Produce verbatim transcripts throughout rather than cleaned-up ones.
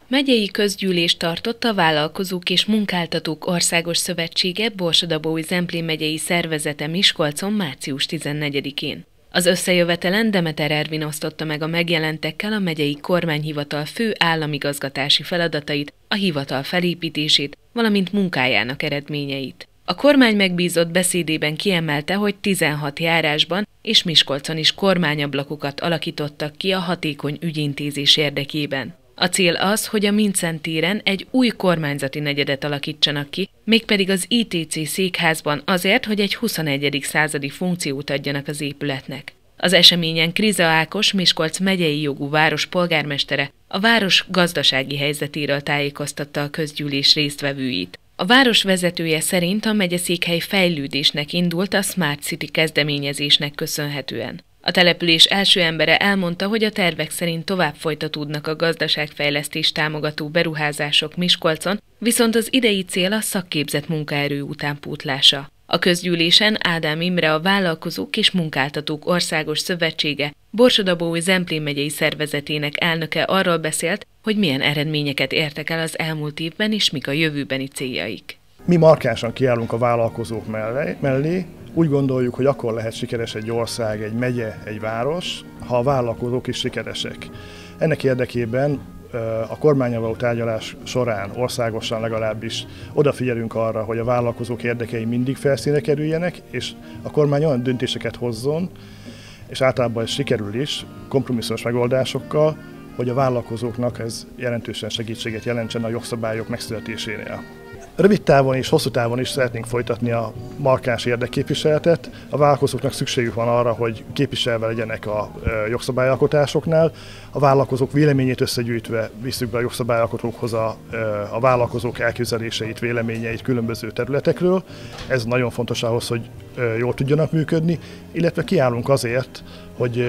Megyei közgyűlést tartott a Vállalkozók és Munkáltatók Országos Szövetsége Borsod-Abaúj-Zemplén megyei szervezete Miskolcon március tizennegyedikén. Az összejövetelen Demeter Ervin osztotta meg a megjelentekkel a megyei kormányhivatal fő államigazgatási feladatait, a hivatal felépítését, valamint munkájának eredményeit. A kormány megbízott beszédében kiemelte, hogy tizenhat járásban és Miskolcon is kormányablakokat alakítottak ki a hatékony ügyintézés érdekében. A cél az, hogy a Mindszenty téren egy új kormányzati negyedet alakítsanak ki, mégpedig az I T C székházban azért, hogy egy huszonegyedik századi funkciót adjanak az épületnek. Az eseményen Kriza Ákos, Miskolc megyei jogú város polgármestere a város gazdasági helyzetéről tájékoztatta a közgyűlés résztvevőit. A város vezetője szerint a megyeszékhely fejlődésnek indult a Smart City kezdeményezésnek köszönhetően. A település első embere elmondta, hogy a tervek szerint tovább folytatódnak a gazdaságfejlesztést támogató beruházások Miskolcon, viszont az idei cél a szakképzett munkaerő utánpótlása. A közgyűlésen Ádám Imre, a Vállalkozók és Munkáltatók Országos Szövetsége Borsod-Abaúj-Zemplén megyei szervezetének elnöke arról beszélt, hogy milyen eredményeket értek el az elmúlt évben és mik a jövőbeni céljaik. Mi markánsan kiállunk a vállalkozók mellé, mellé. Úgy gondoljuk, hogy akkor lehet sikeres egy ország, egy megye, egy város, ha a vállalkozók is sikeresek. Ennek érdekében a kormánnyal való tárgyalás során országosan legalábbis odafigyelünk arra, hogy a vállalkozók érdekei mindig felszínre kerüljenek, és a kormány olyan döntéseket hozzon, és általában ez sikerül is, kompromisszumos megoldásokkal, hogy a vállalkozóknak ez jelentősen segítséget jelentsen a jogszabályok megszületésénél. Rövid távon és hosszú távon is szeretnénk folytatni a markáns érdekképviseletet. A vállalkozóknak szükségük van arra, hogy képviselve legyenek a jogszabályalkotásoknál. A vállalkozók véleményét összegyűjtve visszük be a jogszabályalkotókhoz a, a vállalkozók elképzeléseit, véleményeit különböző területekről. Ez nagyon fontos ahhoz, hogy jól tudjanak működni, illetve kiállunk azért, hogy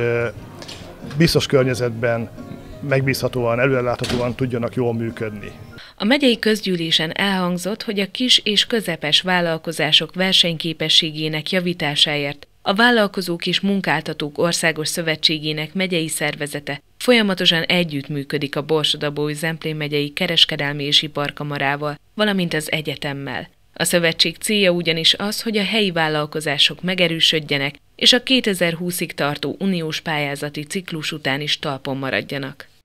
biztos környezetben megbízhatóan, előreláthatóan tudjanak jól működni. A megyei közgyűlésen elhangzott, hogy a kis és közepes vállalkozások versenyképességének javításáért a Vállalkozók és Munkáltatók Országos Szövetségének megyei szervezete folyamatosan együttműködik a Borsod-Abaúj-Zemplén megyei kereskedelmi és iparkamarával, valamint az egyetemmel. A szövetség célja ugyanis az, hogy a helyi vállalkozások megerősödjenek, és a kétezer-húszig tartó uniós pályázati ciklus után is talpon maradjanak.